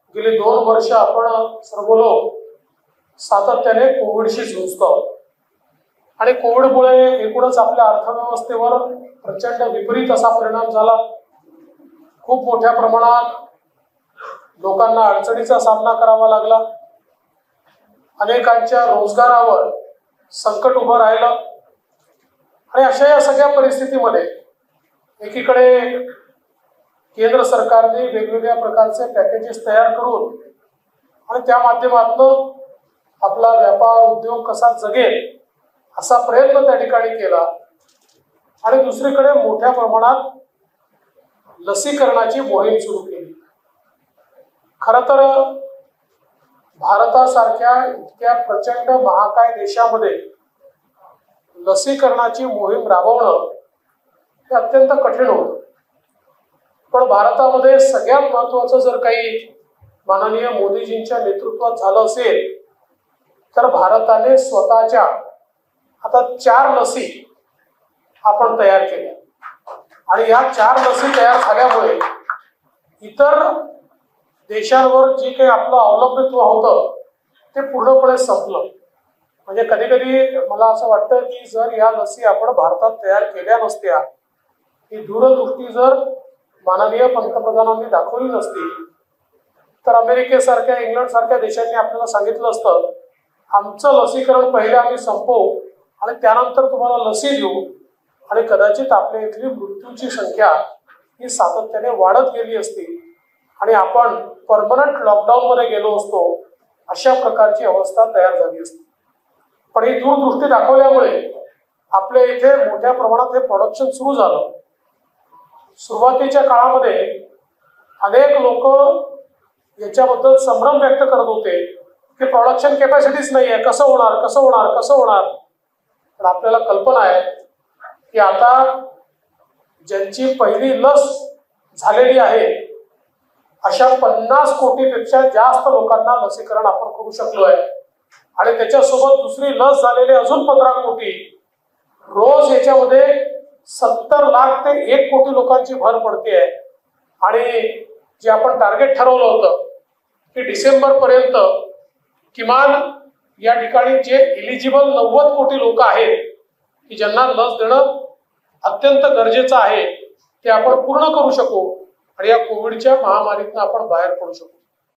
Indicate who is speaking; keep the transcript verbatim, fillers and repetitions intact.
Speaker 1: गेली दोन वर्ष आपण सर्व लोक सातत्याने कोविडशी झुंजतो आणि कोविडमुळे एकूणच आपल्या अर्थव्यवस्थेवर प्रचंड विपरीत असा परिणाम झाला। खूप मोठ्या प्रमाणात लोकांना अडचणीचा सामना करावा लागला। अनेकांच्या रोजगारावर संकट उभं राहिलं आणि अशा या सगळ्या परिस्थितीमध्ये एकीकडे केंद्र सरकारने वेगवेगळ्या प्रकारचे पॅकेजेस तयार करून आणि त्या माध्यमातून आपला व्यापार उद्योग कसा जगेल असा प्रयत्न त्या ठिकाणी केला आणि दुसरीकडे मोठ्या प्रमाणात लसीकरणाची मोहीम सुरू केली। खरं तर भारतासारख्या इतक्या प्रचंड महाकाय देशामध्ये लसीकरणाची मोहीम राबवणं हे अत्यंत कठीण होतं, पण भारतामध्ये सगळ्यात महत्त्वाचं जर काही माननीय मोदीजींच्या नेतृत्वात झालं असेल तर भारताने स्वतःच्या आता चार लसी आपण तयार केल्या आणि या चार लसी तयार झाल्यामुळे इतर देशांवर जी काही आपलं अवलंबित्व होतं ते पूर्णपणे संपलं। म्हणजे कधी कधी मला असं वाटतं की जर या लसी आपण भारतात तयार केल्या नसत्या, ही दूरदृष्टी जर माननीय पंतप्रधानांनी दाखवली नसती तर अमेरिकेसारख्या इंग्लंड सारख्या देशांनी आपल्याला सांगितलं असतं आमचं लसीकरण पहिले आम्ही संपवू आणि त्यानंतर तुम्हाला लसी देऊ आणि कदाचित आपल्या इथली मृत्यूची संख्या ही सातत्याने वाढत गेली असती आणि आपण परमनंट लॉकडाऊन मध्ये गेलो असतो, अशा प्रकारची अवस्था तयार झाली असती। पण ही दूरदृष्टी दाखवल्यामुळे आपल्या इथे मोठ्या प्रमाणात हे प्रोडक्शन सुरू झालं। सुरुवातीच्या काळामध्ये अनेक लोक याच्याबद्दल संभ्रम व्यक्त करत होते की प्रोडक्शन कॅपॅसिटीच नाही आहे, कसं होणार कसं होणार कसं होणार पण आपल्याला कल्पना आहे की आता ज्यांची पहिली लस झालेली आहे अशा पन्नास कोटीपेक्षा जास्त लोकांना लसीकरण आपण करू शकलो आहे आणि त्याच्यासोबत दुसरी लस झालेले अजून पंधरा कोटी, रोज याच्यामध्ये सत्तर लाख ते एक कोटी लोकांची भर पडते आहे। आणि जे आपण टार्गेट ठरवलं होतं की डिसेंबर पर्यंत किमान या ठिकाणी जे एलिजिबल नव्वद कोटी लोक आहेत की ज्यांना लस देणं अत्यंत गरजेचं आहे ते आपण पूर्ण करू शकू आणि या कोविडच्या महामारीतून आपण बाहेर पडू शकू।